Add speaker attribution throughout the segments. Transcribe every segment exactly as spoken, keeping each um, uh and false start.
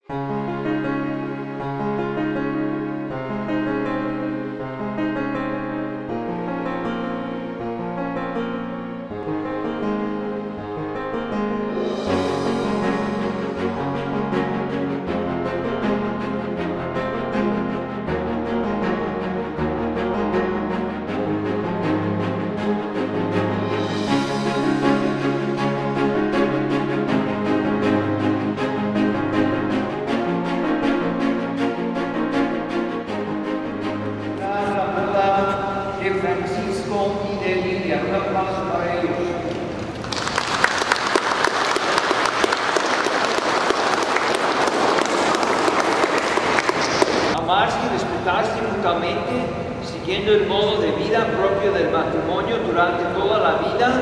Speaker 1: Amarse y respetarse mutuamente, siguiendo el modo de vida propio del matrimonio durante toda la vida.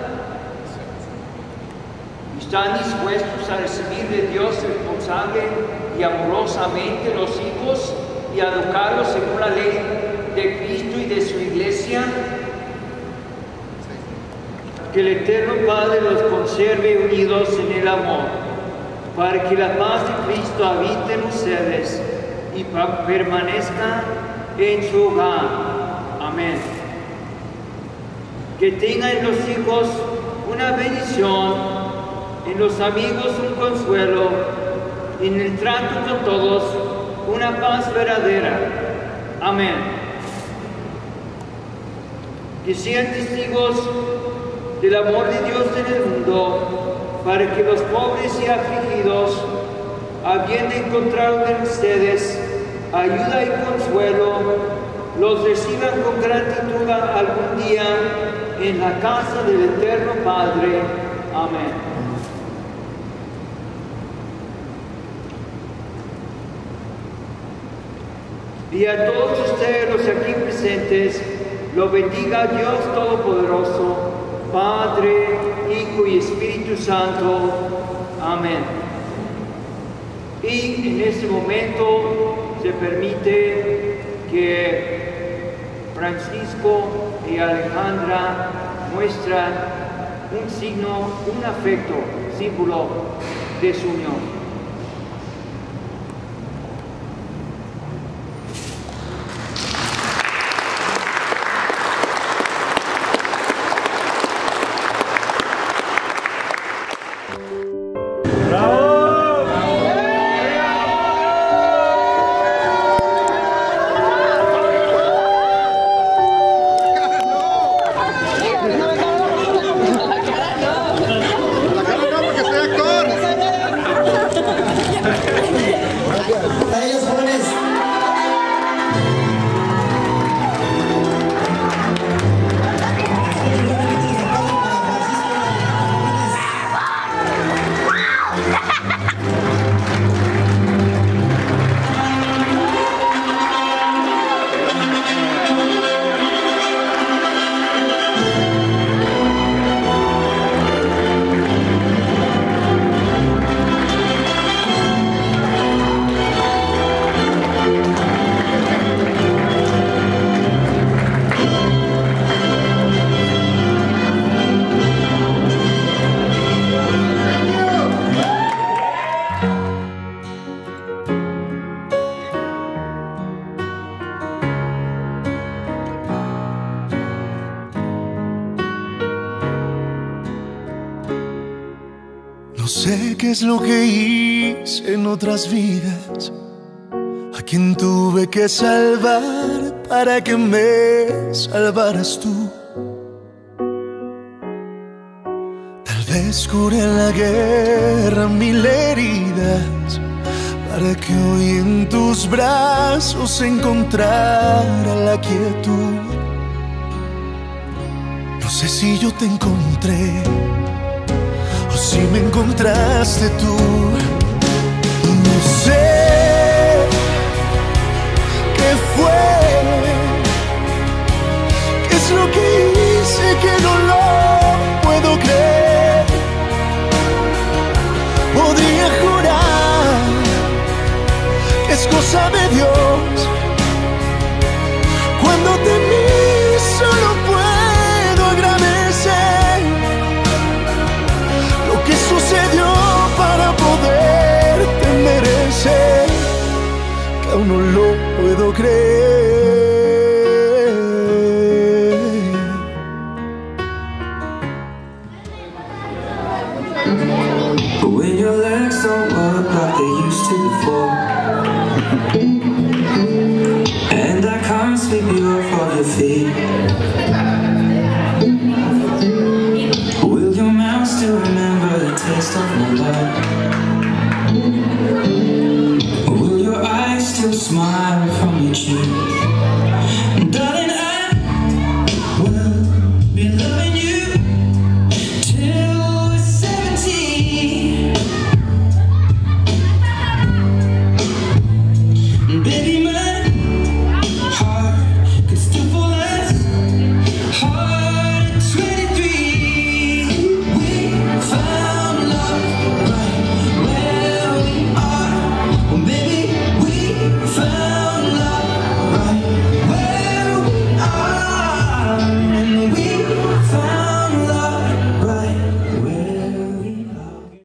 Speaker 1: ¿Están dispuestos a recibir de Dios responsable y amorosamente los hijos y a educarlos según la ley de Cristo y de su iglesia? Que el Eterno Padre los conserve unidos en el amor, para que la paz de Cristo habite en ustedes y permanezca en su hogar. Amén. Que tengan los hijos una bendición, en los amigos un consuelo, en el trato con todos una paz verdadera. Amén. Que sean testigos del amor de Dios en el mundo, para que los pobres y afligidos, habiendo encontrado en ustedes ayuda y consuelo, los reciban con gratitud algún día en la casa del Eterno Padre. Amén. Y a todos ustedes los aquí presentes, lo bendiga Dios Todopoderoso, Padre, Hijo y Espíritu Santo. Amén. Y en este momento se permite que Francisco y Alejandra muestran un signo, un afecto, símbolo de su unión.
Speaker 2: No sé qué es lo que hice en otras vidas, a quien tuve que salvar para que me salvaras tú. Tal vez curé en la guerra mil heridas, para que hoy en tus brazos encontrara la quietud. No sé si yo te encontré o si me encontraste tú. No sé qué fue, qué es lo que hice que no lo puedo creer. Podría jurar que es cosa de Dios. Cuando te vi solo puedo agradecer lo que sucedió para poderte merecer. aún no lo puedo creer.
Speaker 3: But when your legs don't work like they used to before,